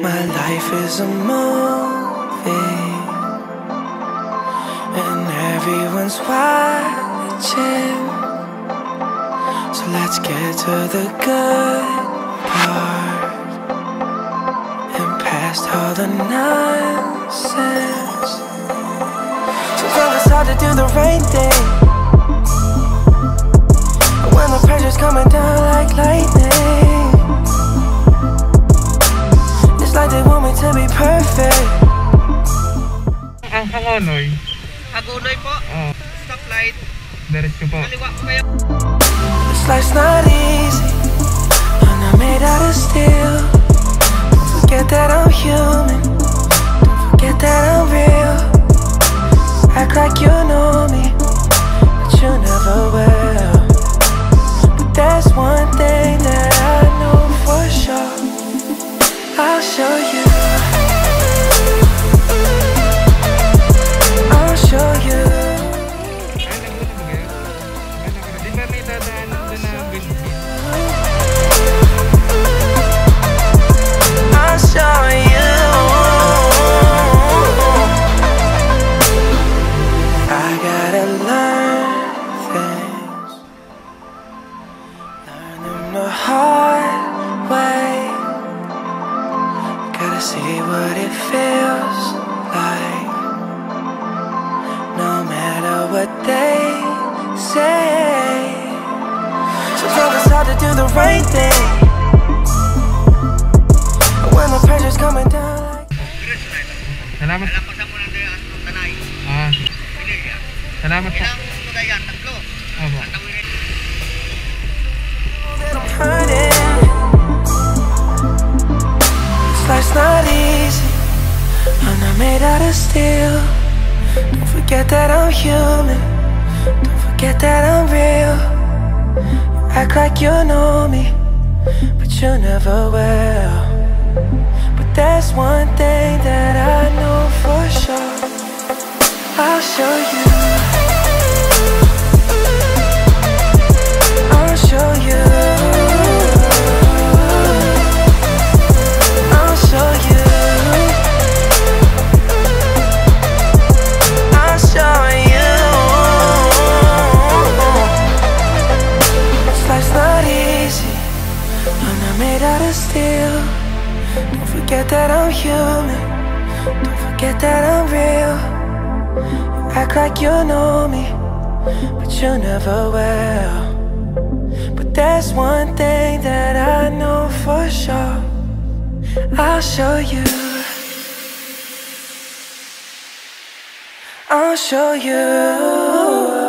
My life is a movie, and everyone's watching. So let's get to the good part and past all the nonsense. Sometimes it's hard to do the right thing, but when the pressure's coming down like lightning, it's like they want me to be perfect. Ang Hangonoy. Hagunoy po. Oh. Stoplight. Diretso po. Kaliwa po kayo. This life's not easy, I'm not made out of steel. Don't forget that I'm human, don't forget that I'm real. Act like you know me, but you never will. But there's one thing that I know for sure, I'll show you, I'll show you. Di ba may dadaan doon na building? I'll show you. I gotta learn things, learn them the hard way. Gotta see what it feels like, no matter what they say. Sometimes it's hard to do the right thing, but when the pressure's coming down like... Salamat. Alam ko sa muna tayo ang tanay. Ah, Sige, yan. salamat po. Ilang tulay yan? Tatlo. Opo. that I'm hurting. This life's not easy, I'm not made out of steel. Don't forget that I'm human, don't forget that I'm real. You act like you know me, but you never will. But there's one thing that I know for sure, I'll show you, I'll show you, I'll show you, I'll show you. This life's not easy, I'm not made out of steel. Don't forget that I'm human, don't forget that I'm real. You act like you know me, but you never will. But there's one thing that I know for sure, I'll show you, I'll show you.